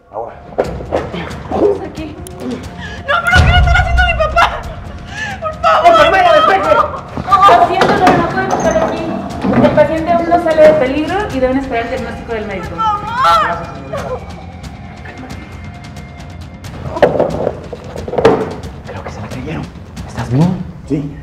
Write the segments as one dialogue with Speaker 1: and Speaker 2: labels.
Speaker 1: Ahora.
Speaker 2: Vamos aquí. ¡No, pero qué le están haciendo a mi papá! ¡Por favor!
Speaker 1: ¡Enfermera, despeje!
Speaker 2: Lo siento, pero no pueden estar aquí. El paciente aún no sale de peligro y deben esperar el diagnóstico del médico.
Speaker 1: Gracias, señorita. Creo que se la creyeron. ¿Estás bien? Sí.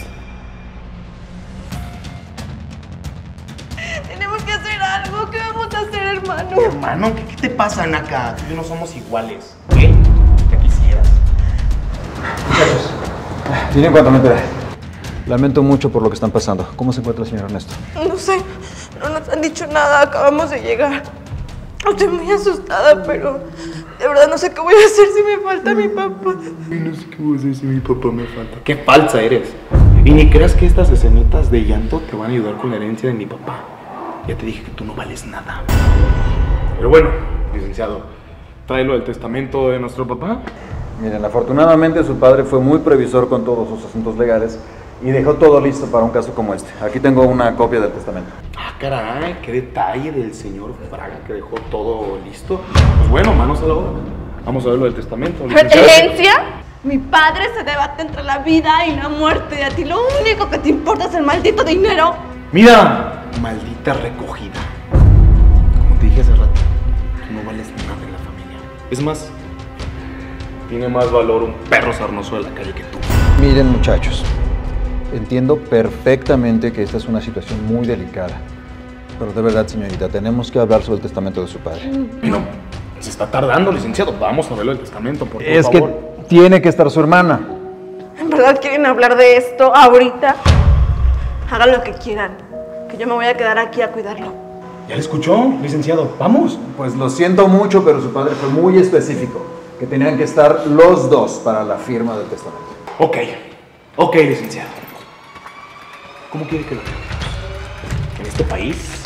Speaker 2: Tenemos que hacer algo. ¿Qué vamos a hacer, hermano?
Speaker 3: Hermano, ¿qué te pasa, Naka? Tú y yo no somos iguales. ¿Qué? ¿Qué quisieras?
Speaker 1: Muchachos, miren cuánto me enteré. Lamento mucho por lo que están pasando. ¿Cómo se encuentra el señor Ernesto?
Speaker 2: No sé, no nos han dicho nada. Acabamos de llegar. Estoy muy asustada, pero de verdad no sé qué voy a hacer si me falta mi papá.
Speaker 3: Ay, no sé qué voy a hacer si mi papá me falta. ¡Qué falsa eres! Y ni creas que estas escenitas de llanto te van a ayudar con la herencia de mi papá. Ya te dije que tú no vales nada. Pero bueno, licenciado, ¿trae lo del testamento de nuestro papá?
Speaker 1: Miren, afortunadamente su padre fue muy previsor con todos sus asuntos legales y dejó todo listo para un caso como este. Aquí tengo una copia del testamento.
Speaker 3: Ah, caray, qué detalle del señor Fraga que dejó todo listo. Pues bueno, manos a la obra. Vamos a ver lo del testamento.
Speaker 2: ¿Herencia? Mi padre se debate entre la vida y la muerte. Y a ti lo único que te importa es el maldito dinero.
Speaker 3: Mira, maldita recogida. Como te dije hace rato, tú no vales nada en la familia. Es más, tiene más valor un perro sarnoso de la calle que tú.
Speaker 1: Miren, muchachos, entiendo perfectamente que esta es una situación muy delicada. Pero de verdad, señorita, tenemos que hablar sobre el testamento de su padre.
Speaker 3: Bueno, se está tardando, licenciado. Vamos a verlo del testamento, por favor.
Speaker 1: Es que tiene que estar su hermana.
Speaker 2: ¿En verdad quieren hablar de esto ahorita? Hagan lo que quieran, que yo me voy a quedar aquí a cuidarlo.
Speaker 3: ¿Ya le escuchó, licenciado? Vamos.
Speaker 1: Pues lo siento mucho, pero su padre fue muy específico, que tenían que estar los dos para la firma del testamento.
Speaker 3: Ok, licenciado. ¿Cómo quiere que lo hagamos? En este país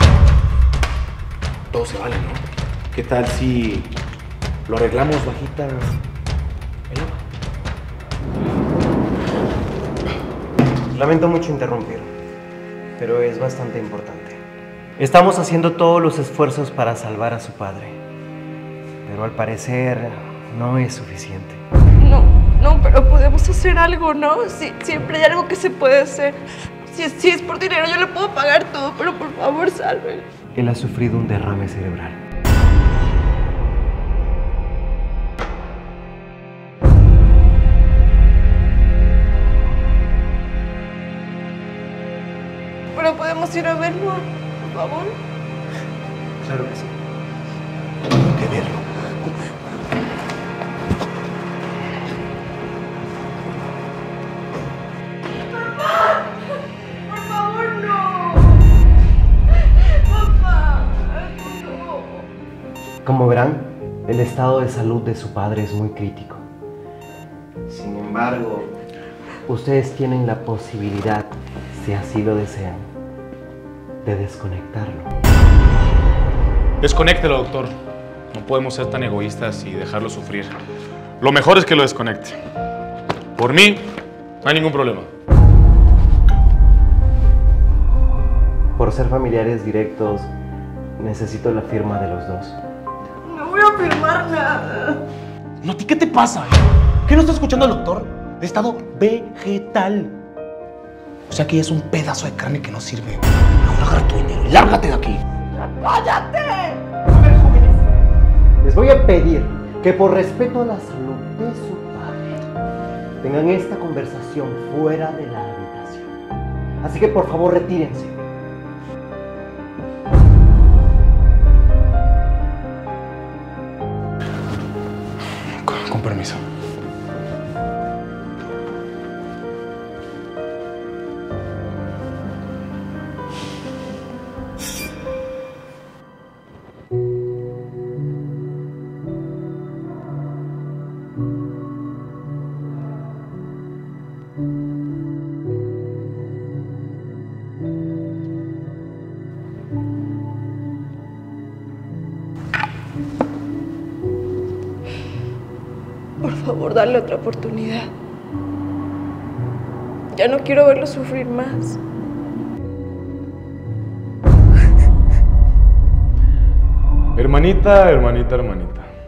Speaker 3: todo se vale, ¿no? ¿Qué tal si lo arreglamos bajita el agua?
Speaker 4: Lamento mucho interrumpir, pero es bastante importante. Estamos haciendo todos los esfuerzos para salvar a su padre, pero al parecer no es suficiente.
Speaker 2: No, pero podemos hacer algo, ¿no? Sí, siempre hay algo que se puede hacer. Si es por dinero, yo le puedo pagar todo, pero por favor, sálvelo.
Speaker 4: Él ha sufrido un derrame cerebral.
Speaker 2: Pero podemos ir a verlo, por favor.
Speaker 4: Claro que sí.
Speaker 3: Tengo que verlo.
Speaker 2: Por favor, no. Papá, no.
Speaker 4: Como verán, el estado de salud de su padre es muy crítico. Sin embargo, ustedes tienen la posibilidad, si así lo desean, de desconectarlo.
Speaker 3: Desconéctelo, doctor. No podemos ser tan egoístas y dejarlo sufrir. Lo mejor es que lo desconecte. Por mí, no hay ningún problema.
Speaker 4: Por ser familiares directos, necesito la firma de los dos.
Speaker 2: No voy a firmar nada.
Speaker 3: ¿No, a ti qué te pasa? ¿Qué no está escuchando al doctor? De estado vegetal. O sea que ya es un pedazo de carne que no sirve. Ahora agarra tu dinero y lárgate de aquí.
Speaker 2: ¡Cállate!
Speaker 4: A ver, jóvenes, les voy a pedir que por respeto a la salud de su padre tengan esta conversación fuera de la habitación. Así que por favor retírense.
Speaker 3: Con permiso.
Speaker 2: Por favor, dale otra oportunidad. Ya no quiero verlo sufrir más.
Speaker 3: Hermanita.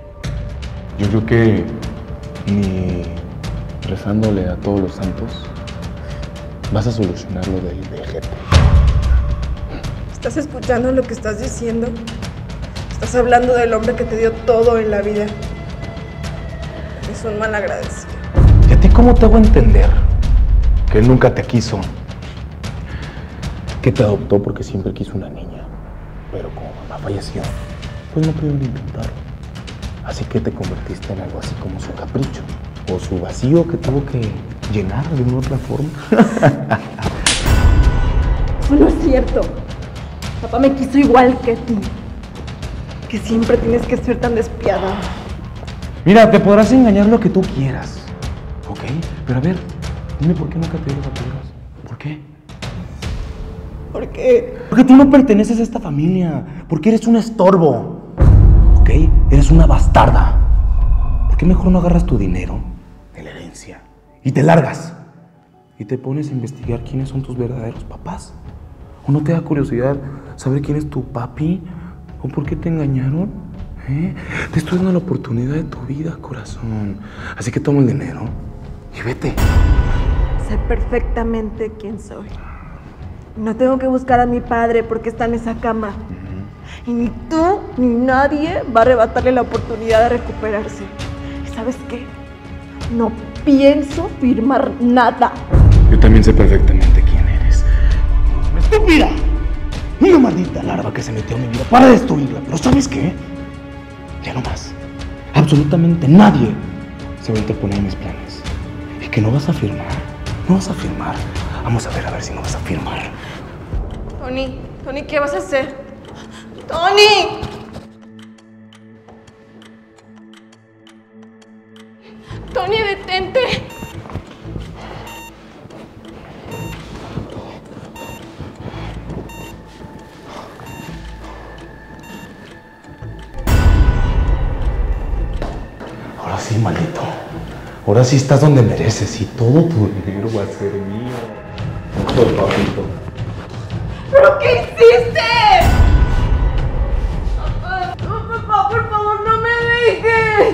Speaker 3: Yo creo que ni rezándole a todos los santos vas a solucionar lo del vejete.
Speaker 2: ¿Estás escuchando lo que estás diciendo? Estás hablando del hombre que te dio todo en la vida. Es un mal agradecido.
Speaker 3: ¿Y a ti cómo te hago entender que él nunca te quiso? Que te adoptó porque siempre quiso una niña. Pero como mamá falleció, pues no pudieron intentarlo. Así que te convertiste en algo así como su capricho. O su vacío que tuvo que llenar de una otra forma.
Speaker 2: Eso no es cierto. Papá me quiso igual que ti. Que siempre tienes que ser tan despiadado.
Speaker 3: Mira, te podrás engañar lo que tú quieras, ¿ok? Pero a ver, dime por qué nunca te dio los apoyos. ¿Por qué?
Speaker 2: ¿Por qué?
Speaker 3: Porque tú no perteneces a esta familia. Porque eres un estorbo, ¿ok? Eres una bastarda. ¿Por qué mejor no agarras tu dinero de la herencia y te largas? Y te pones a investigar quiénes son tus verdaderos papás. ¿O no te da curiosidad saber quién es tu papi? ¿O por qué te engañaron? Te estoy dando la oportunidad de tu vida, corazón. Así que toma el dinero y vete.
Speaker 2: Sé perfectamente quién soy. No tengo que buscar a mi padre porque está en esa cama. Y ni tú ni nadie va a arrebatarle la oportunidad de recuperarse. ¿Y sabes qué? No pienso firmar nada.
Speaker 3: Yo también sé perfectamente quién eres. ¡Estúpida! Una maldita larva que se metió en mi vida para destruirla. Pero ¿sabes qué? Ya no más. Absolutamente nadie se va a interponer en mis planes. ¿Y que no vas a firmar? ¿No vas a firmar? Vamos a ver si no vas a firmar.
Speaker 2: Tony, ¿qué vas a hacer? ¡Tony! ¡Tony, detente!
Speaker 3: Ahora sí, maldito. Ahora sí estás donde mereces y todo tu dinero va a ser mío. Por papito.
Speaker 2: ¿Pero qué hiciste? Papá, por favor, no me dejes.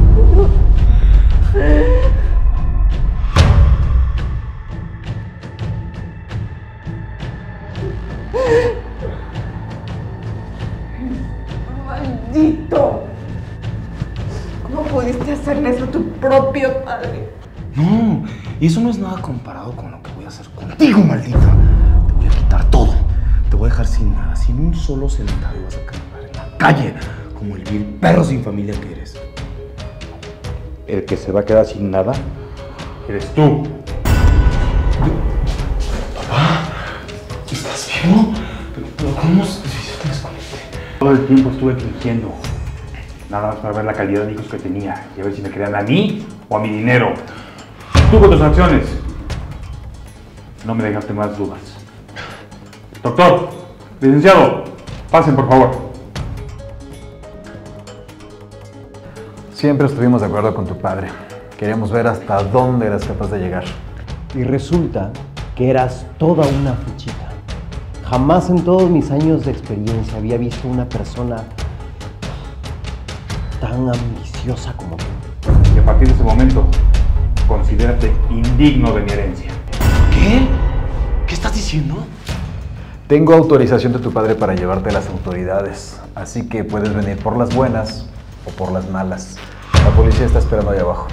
Speaker 2: ¡Maldito! ¿Cómo pudiste hacerle eso a tu propio padre?
Speaker 3: No, y eso no es nada comparado con lo que voy a hacer contigo, maldita. Te voy a quitar todo. Te voy a dejar sin nada, sin un solo centavo. Vas a acabar en la calle como el vil perro sin familia que eres. El que se va a quedar sin nada eres tú. Papá, ¿estás vivo? ¿Pero cómo se te desconecté? Todo el tiempo estuve fingiendo. Nada más para ver la calidad de hijos que tenía y a ver si me querían a mí o a mi dinero. Tú con tus acciones no me dejaste más dudas. Doctor, licenciado, pasen por favor.
Speaker 1: Siempre estuvimos de acuerdo con tu padre. Queríamos ver hasta dónde eras capaz de llegar.
Speaker 4: Y resulta que eras toda una fichita. Jamás en todos mis años de experiencia había visto una persona tan ambiciosa como tú.
Speaker 3: Y a partir de ese momento, considérate indigno de mi herencia. ¿Qué? ¿Qué estás diciendo?
Speaker 1: Tengo autorización de tu padre para llevarte a las autoridades, así que puedes venir por las buenas o por las malas. La policía está esperando ahí abajo.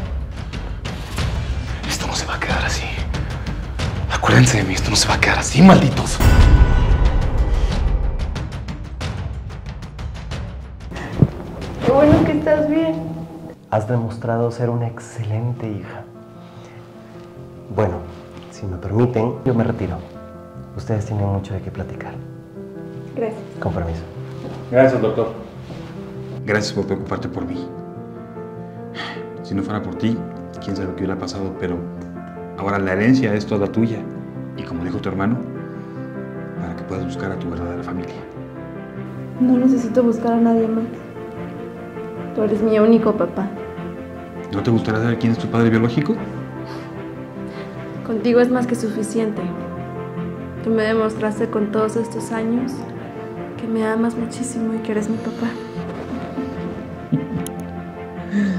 Speaker 3: Esto no se va a quedar así. Acuérdense de mí, esto no se va a quedar así, malditos.
Speaker 2: Qué bueno que estás bien.
Speaker 4: Has demostrado ser una excelente hija. Bueno, si me permiten, yo me retiro. Ustedes tienen mucho de qué platicar.
Speaker 2: Gracias.
Speaker 4: Con permiso.
Speaker 3: Gracias, doctor. Gracias por preocuparte por mí. Si no fuera por ti, quién sabe lo que hubiera pasado, pero ahora la herencia es toda tuya. Y como dijo tu hermano, para que puedas buscar a tu verdadera familia.
Speaker 2: No necesito buscar a nadie más. Tú eres mi único papá.
Speaker 3: ¿No te gustaría saber quién es tu padre biológico?
Speaker 2: Contigo es más que suficiente. Tú me demostraste con todos estos años que me amas muchísimo y que eres mi papá.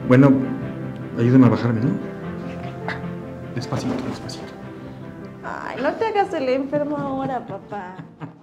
Speaker 3: Bueno, ayúdame a bajarme, ¿no? Despacito, despacito.
Speaker 2: Ay, no te hagas el enfermo ahora, papá.